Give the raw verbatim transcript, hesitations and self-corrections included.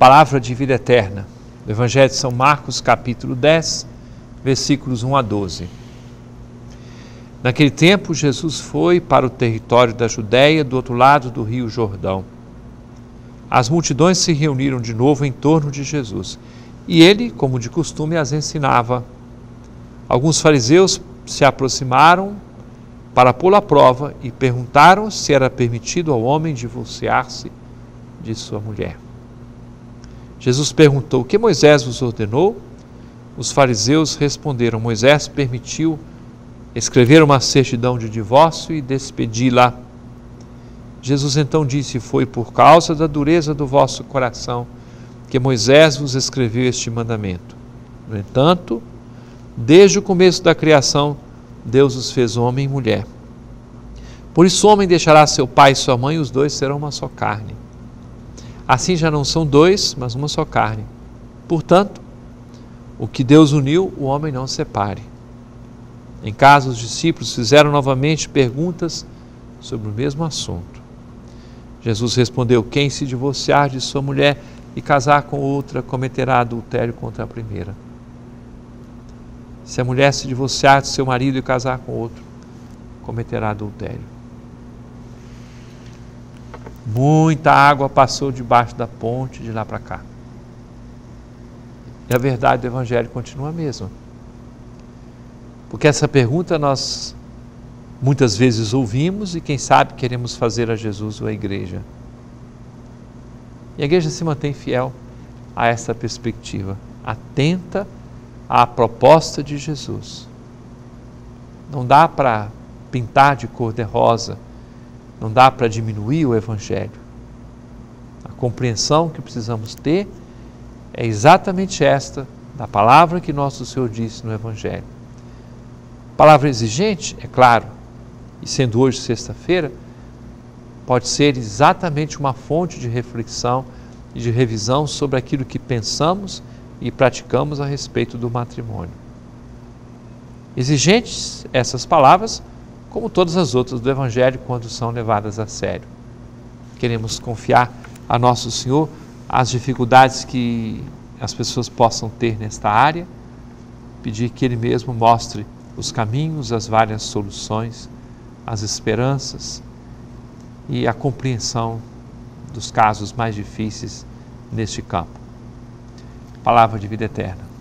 Palavra de vida eterna, do Evangelho de São Marcos, capítulo dez, versículos um a doze. Naquele tempo, Jesus foi para o território da Judéia, do outro lado do rio Jordão. As multidões se reuniram de novo em torno de Jesus, e ele, como de costume, as ensinava. Alguns fariseus se aproximaram para pô-lo à prova e perguntaram se era permitido ao homem divorciar-se de sua mulher. Jesus perguntou: o que Moisés vos ordenou? Os fariseus responderam: Moisés permitiu escrever uma certidão de divórcio e despedi-la. Jesus então disse: foi por causa da dureza do vosso coração que Moisés vos escreveu este mandamento. No entanto, desde o começo da criação, Deus os fez homem e mulher. Por isso o homem deixará seu pai e sua mãe, e os dois serão uma só carne. Assim já não são dois, mas uma só carne. Portanto, o que Deus uniu, o homem não separe. Em casa, os discípulos fizeram novamente perguntas sobre o mesmo assunto. Jesus respondeu: quem se divorciar de sua mulher e casar com outra, cometerá adultério contra a primeira. Se a mulher se divorciar de seu marido e casar com outro, cometerá adultério. Muita água passou debaixo da ponte de lá para cá. E a verdade do Evangelho continua a mesma. Porque essa pergunta nós muitas vezes ouvimos e quem sabe queremos fazer a Jesus ou à igreja. E a igreja se mantém fiel a essa perspectiva, atenta à proposta de Jesus. Não dá para pintar de cor de rosa, não dá para diminuir o Evangelho. A compreensão que precisamos ter é exatamente esta, da palavra que nosso Senhor disse no Evangelho. Palavra exigente, é claro, e sendo hoje sexta-feira, pode ser exatamente uma fonte de reflexão e de revisão sobre aquilo que pensamos e praticamos a respeito do matrimônio. Exigentes essas palavras, como todas as outras do Evangelho, quando são levadas a sério. Queremos confiar a nosso Senhor as dificuldades que as pessoas possam ter nesta área, pedir que Ele mesmo mostre os caminhos, as várias soluções, as esperanças e a compreensão dos casos mais difíceis neste campo. Palavra de vida eterna.